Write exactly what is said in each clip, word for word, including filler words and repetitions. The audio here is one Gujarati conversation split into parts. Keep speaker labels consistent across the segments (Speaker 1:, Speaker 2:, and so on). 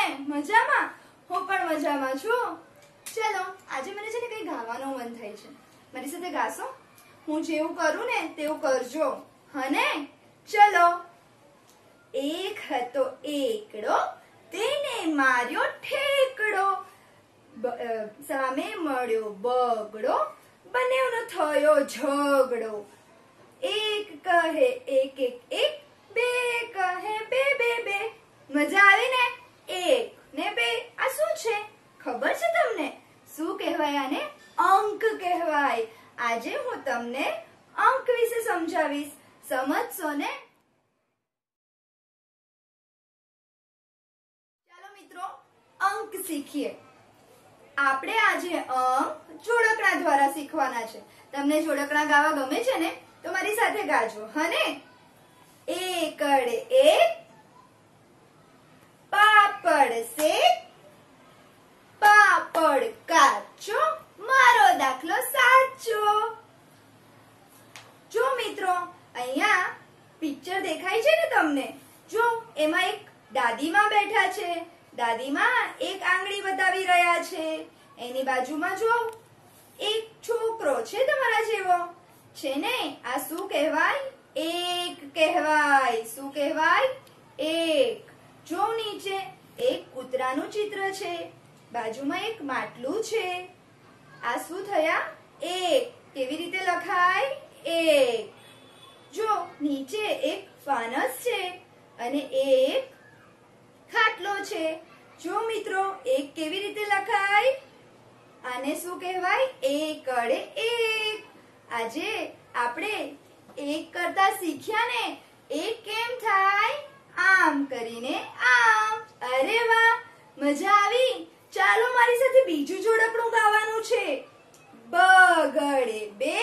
Speaker 1: મજામાં? હું પણ મજામાં છું. ચલો આજે મને છે ને કઈ ગાવાનું મન થાય છે. મારી સાથે ગાશો? હું જેવું કરું ને તેવું કરજો, હને? ચલો. એક હતો એકડો, તેને માર્યો ઠેકડો, સામે મળ્યો બગડો, બંનેવનો થયો ઝઘડો. એક કહે એક એક એક, બે કહે બે બે બે. મજા આવી ને? એક ને બે આ શું છે ખબર છે તમને? શું કહેવાય આને? અંક કહેવાય. આજે હું તમને અંક વિશે સમજાવીશ, સમજશો ને? ચાલો મિત્રો અંક શીખીએ. આપણે આજે અંક જોડકણા દ્વારા શીખવાના છે. તમને જોડકણા ગાવા ગમે છે ને? તો મારી સાથે ગાજો, હને? એકડે એક, પાપડ શેક, પાપડ કાચો, મારો દાખલો સાચો. જો મિત્રો અહીંયા પિક્ચર દેખાય છે ને તમને? જો એમાં એક દાદીમાં બેઠા છે. દાદીમાં એક આંગળી બતાવી રહ્યા છે. એની બાજુમાં જો એક છોકરો છે તમારા જેવો છે ને. આ શું કહેવાય? એક કહેવાય. શું કહેવાય? એક. જો નીચે એક કૂતરાનું ચિત્ર છે, બાજુમાં એક માટલું છે. આ શું થયા? એક. કેવી રીતે લખાય? એક. જો નીચે એક ફાનસ છે અને એક ખાટલો છે. જો મિત્રો એક કેવી રીતે લખાય? આને શું કહેવાય? એકડે એક. આજે આપણે એક કરતા શીખ્યા ને. એક કેમ થાય? આમ કરીને આમ. અરે વાહ, મજા આવી. ચાલો મારી સાથે બીજું જોડકણું ગાવાનું છે. બગડે બે,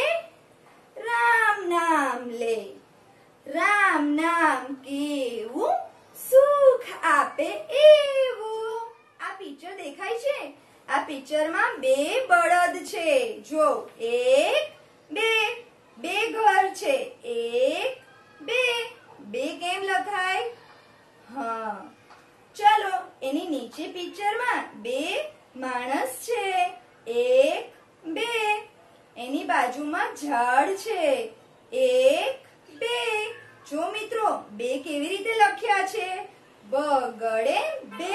Speaker 1: રામ નામ લે, રામ નામ કેવું, સુખ આપે એવું. આ પિક્ચર દેખાય છે? આ પિક્ચરમાં બે બળદ છે. જો એક બે, બે ઘર છે. એક બે. બે કેમ લખાય? હા, ચલો એની નીચે પિક્ચરમાં બે માણસ છે. એક બે. એની બાજુમાં ઝાડ છે. એક બે. જો મિત્રો બે કેવી રીતે લખ્યા છે? બગડે બે.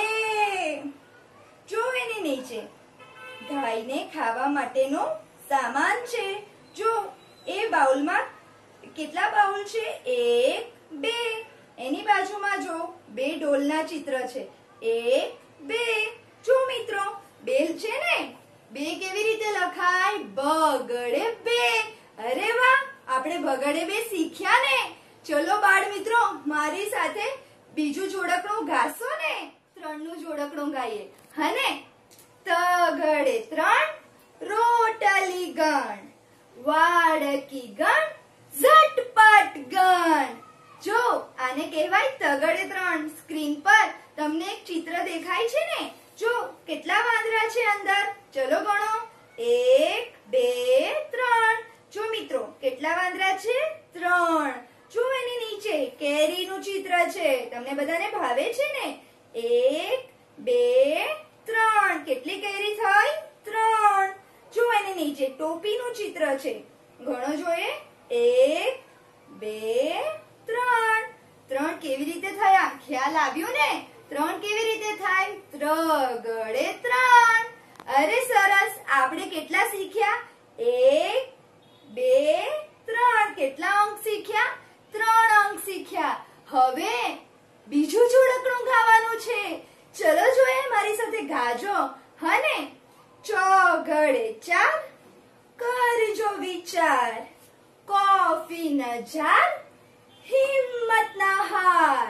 Speaker 1: જો એની નીચે ગાયને ખાવા માટેનો સામાન છે. જો એ બાઉલમાં કેટલા બાઉલ છે? એક બે. એની બાજુમાં જો બે ઢોલના ચિત્ર છે. એક બે. જો મિત્રો બેલ છે ને? બે કેવી રીતે લખાય? બગડે બે. અરે વાહ, આપણે બગડે બે શીખ્યા ને. ચલો બાળ મિત્રો મારી સાથે બીજું જોડકણું ગાશો ને? ત્રણનું જોડકણું ગાઈએ, હને? તગડે ત્રણ, રોટલી ગણ, વાડકી ગણ, ઝટપટ ગણ. જો આને કહેવાય તગડે ત્રણ. સ્ક્રીન પર તમને એક ચિત્ર દેખાય છે ને? જો કેટલા વાંદરા છે અંદર? ચલો ગણો. એક બે ત્રણ. જો મિત્રો કેટલા વાંદરા છે? ત્રણ. જો એની નીચે કેરીનું ચિત્ર છે. તમને બધાને ભાવે છે ને? એક બે ત્રણ. કેટલી કેરી થઈ? ત્રણ. જો એની નીચે ટોપીનું ચિત્ર છે. ગણો જોઈએ. એક બે ત્રણ. ત્રણ કેવી રીતે થયા? ખ્યાલ આવ્યો ને? ત્રણ કેવી રીતે થાય? ત્રગડે ત્રણ. અરે સરસ. આપણે કેટલા શીખ્યા? એક બે ત્રણ. કેટલા અંક શીખ્યા? ત્રણ અંક શીખ્યા. હવે બીજું જોડકણું ગાવાનું છે. ચલો જોઈએ મારી સાથે ગાજો, હને? ચોગડે ચાર, કરજો વિચાર, કોફી ન જાર, હિંમત ના હાર.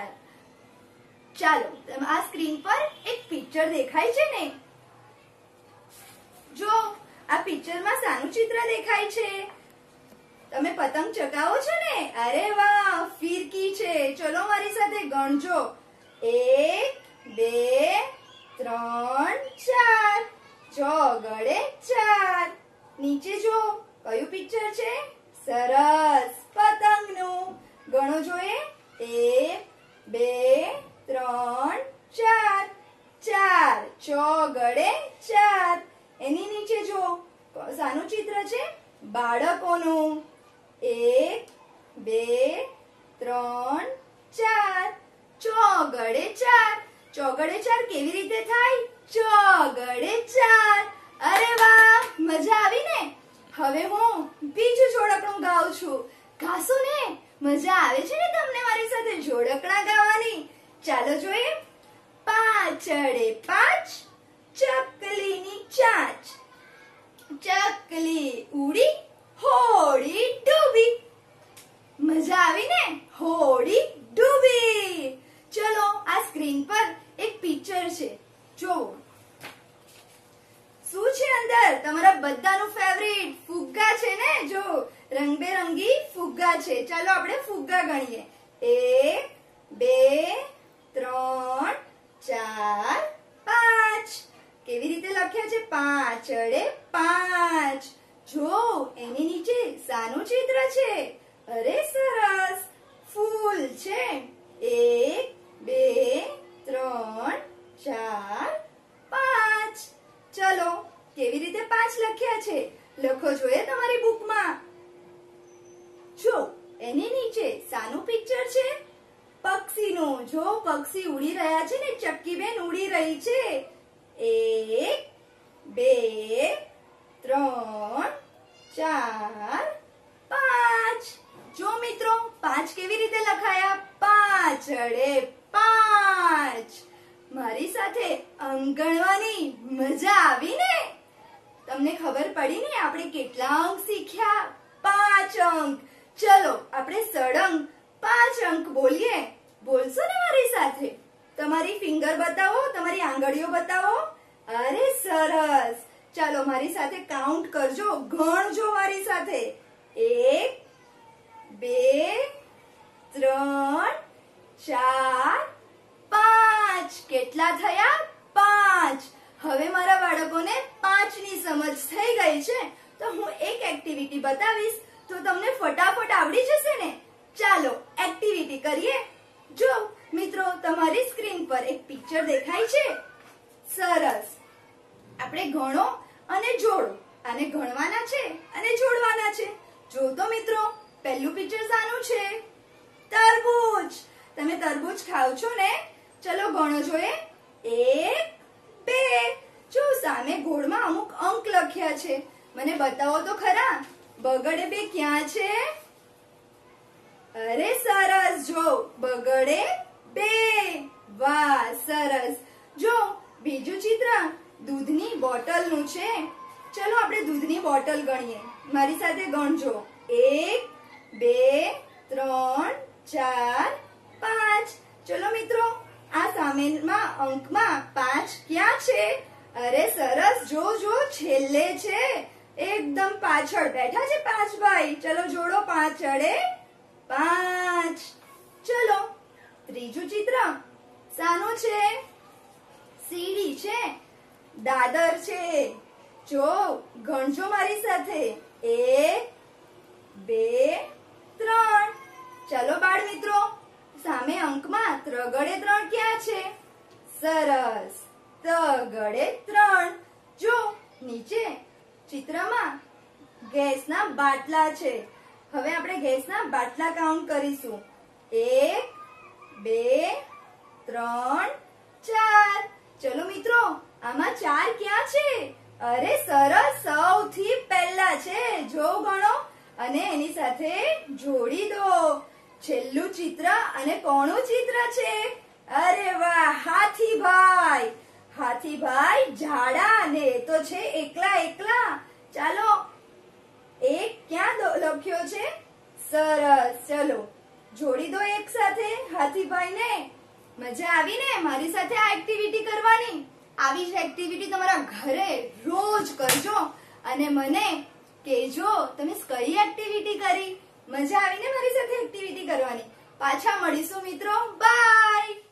Speaker 1: ચાલો આ સ્ક્રીન પર એક પિક્ચર દેખાય છે ને? જો આ પિક્ચરમાં શાનું ચિત્ર દેખાય છે? તમે પતંગ ચગાવો છો ને? અરે વાહ, ફિરકી છે. ચલો મારી સાથે ગણજો. એક બે ત્રણ ચાર. ચોગડે ચાર. નીચે જો કયું પિક્ચર છે? સરસ, પતંગનું. ગણો જોઈએ. એક બે ત્રણ ચાર. ચાર, ચોગડે ચાર. એની નીચે જો શાનું ચિત્ર છે? બાળકોનું. એક, બે, ત્રણ, ચાર. ચોગડે ચાર. ચોગડે ચાર કેવી રીતે થાય? ચોગડે ચાર. અરે વાહ, મજા આવી ને? હવે હું બીજું જોડકણું ગાઉં છું. ગાશો ને? મજા આવે છે ને તમને મારી સાથે જોડકણા ગાવાની? ચાલો જોઈએ. પાછળે પાંચ, ચકલીની ચાંચ. ચકલી ઉડી, હોડી ડૂબી. મજા આવી ને? હોડી ડૂબી. ચલો આ સ્ક્રીન પર એક પિક્ચર છે, જોવો. શું છે અંદર? તમારા બધાનું ફેવરિટ ફુગ્ગા છે ને? જો રંગબેરંગી ફુગ્ગા છે. ચાલો આપણે ફુગ્ગા ગણીએ. એક, બે, ત્રણ, ચાર, પાંચ. કેવી રીતે લખ્યા છે? પાંચડે પાંચ. જો એની નીચે શાનું ચિત્ર છે? અરે સરસ, ફૂલ છે. એક, બે, ત્રણ, ચાર, પાંચ. ચલો કેવી રીતે પાંચ લખ્યા છે? લખો જોઈએ તમારી બુકમાં. જો એની નીચે શાનું પિક્ચર છે? પક્ષીનું. જો પક્ષી ઉડી રહ્યા છે ને, ચક્કીબેન ઉડી રહી છે. એક, બે, ત્રણ, ચાર, પાંચ. જો મિત્રો પાંચ કેવી રીતે લખાયા? પાંચડે પાંચ. મારી સાથે અંક ગણવાની મજા આવી ને? તમને ખબર પડી ને આપણે કેટલા અંક શીખ્યા? પાંચ અંક. ચલો આપણે સળંગ પાંચ અંક બોલીએ. બોલશો ને મારી સાથે? તમારી ફિંગર બતાવો, તમારી આંગળીઓ બતાવો. અરે સરસ. ચાલો મારી સાથે કાઉન્ટ કરજો, ગણજો મારી સાથે. એક, બે, ત્રણ, ચાર, પાંચ. કેટલા થયા? પાંચ. હવે મારા બાળકોને પાંચ ની સમજ થઈ ગઈ છે, તો હું એક એક્ટિવિટી બતાવીશ તો તમને ફટાફટ આવડી જશે ને? ચાલો એક્ટિવિટી કરીએ. જો મિત્રો તમારી સ્ક્રીન પર એક પિક્ચર દેખાય છે. સરસ. આપણે ગણો અને જોડો. આને ગણવાના છે અને જોડવાના છે. જો તો મિત્રો પહેલું પિક્ચર શાનું છે? તરબૂચ. તમે તરબૂચ ખાવ છો ને? ચલો ગણો જોઈએ. એક, બે. જો સામે ગોળમાં અમુક અંક લખ્યા છે, મને બતાવો તો ખરા. બગડે બે ક્યાં છે? અરે સરસ. જો બગડે બે. વાહ સરસ. જો બીજું ચિત્ર દૂધની બોટલનું છે. ચલો આપણે દૂધની બોટલ ગણીએ. મારી સાથે ગણજો. એક, બે, ત્રણ, ચાર, પાંચ. ચલો મિત્રો આ સામેના અંકમાં પાંચ ક્યાં છે? અરે સરસ. જો જો છેલ્લે છે, એકદમ પાછળ બેઠા છે પાંચ ભાઈ. ચલો જોડો. પાંચડે પાંચ. ચલો ત્રીજું ચિત્ર શાનું છે? સીડી છે, દાદર છે. જો ગણજો મારી સાથે. એક, બે, ત્રણ. ચલો બાળ મિત્રો સામે અંકમાં ત્રગડે ત્રણ ક્યાં છે? સરસ. તગડે ત્રણ. જો નીચે ચિત્રમાં ગેસના બાટલા છે. હવે આપણે ગેસના બાટલા કાઉન્ટ કરીશું. એક, બે, ત્રણ, ચાર. ચલો મિત્રો આમાં ચાર ક્યાં છે? અરે સરસ. સૌથી પહેલા છે. જો ગણો અને એની સાથે જોડી દો. છેલ્લું ચિત્ર અને કોનું ચિત્ર છે? અરે વાહ, હાથીભાઈ. હાથીભાઈ જાડા ને એ તો છે એકલા એકલા. ચાલો એક ક્યાં લખ્યો છે? સરસ. ચલો જોડી દો એક સાથે હાથીભાઈને. મજા આવી ને મારી સાથે આ એક્ટિવિટી કરવાની? આવી જ એક્ટિવિટી તમારા ઘરે રોજ કરજો અને મને કહેજો તમે કઈ એક્ટિવિટી કરી. મજા આવી ને મારી સાથે એક્ટિવિટી કરવાની? પાછા મળીશું મિત્રો. બાય.